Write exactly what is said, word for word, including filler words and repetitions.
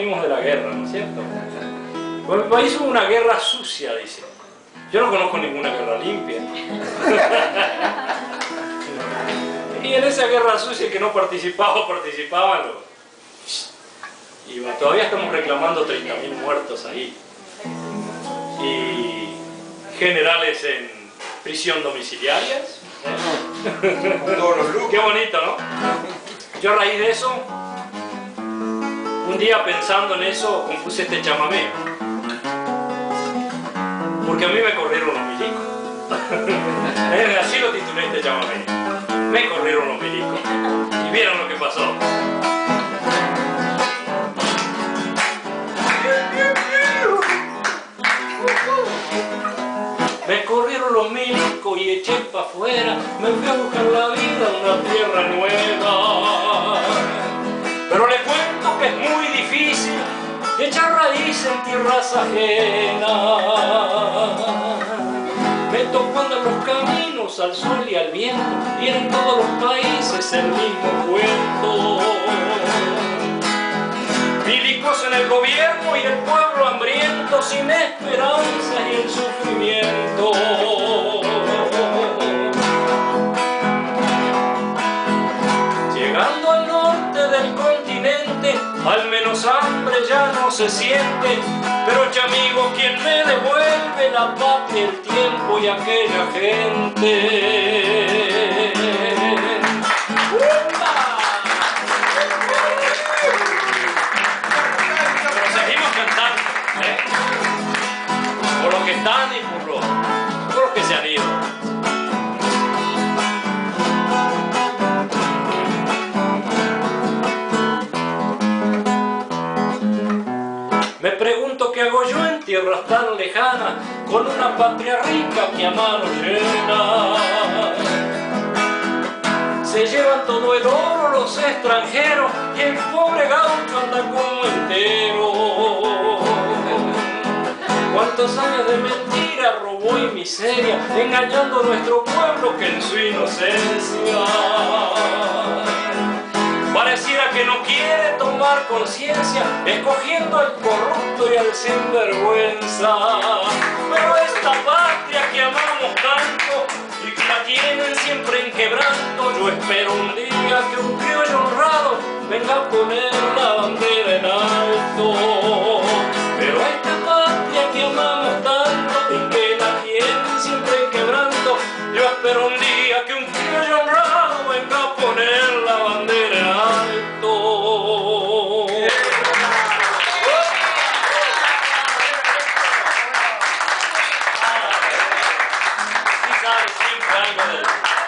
venimos de la guerra, ¿no es cierto? Pues mi país hubo una guerra sucia, dice. Yo no conozco ninguna guerra limpia. Y en esa guerra sucia el que no participaba, participaban los... Y bueno, todavía estamos reclamando treinta mil muertos ahí. Y generales en prisión domiciliarias. ¿Eh? Con todos los lujos. Qué bonito, ¿no? Yo a raíz de eso, un día pensando en eso, compuse este chamamé. Porque a mí me corrieron los milicos. Así lo titulé este chamamé. Me corrieron los milicos. Y vieron lo que pasó. Me corrieron los milicos y eché pa' afuera. Me fui a buscar la vida en una tierra nueva. Pero le cuento que es muy difícil echar raíz en tierras ajenas. Me tocó andar los caminos al sol y al viento, y en todos los países el mismo cuento. Milicos en el gobierno y el pueblo hambriento, sin esperanza y el sufrimiento. Llegando al norte del continente, al menos hambre ya no se siente. Pero chamigo, ¿quién me devuelve la patria, el tiempo y aquella gente? Pero seguimos cantando, ¿eh? Por los que están y por los, por los que se han ido. Me pregunto qué hago yo en tierras tan lejanas, con una patria rica que a mano llena. Se llevan todo el oro los extranjeros y el pobre gaucho anda como entero. Cuántos años de mentira, robo y miseria, engañando a nuestro pueblo que en su inocencia pareciera que no quiere tomar conciencia, escogiendo al corrupto y al sinvergüenza. Pero esta patria que amamos tanto y que la tienen siempre en quebranto, yo espero un día que un criollo honrado venga a poner la bandera en alto. Pero esta patria que amamos tanto y que la tienen siempre en quebranto, yo espero un día que un criollo honrado venga a poner la bandera en alto. Sí sabes siempre algo de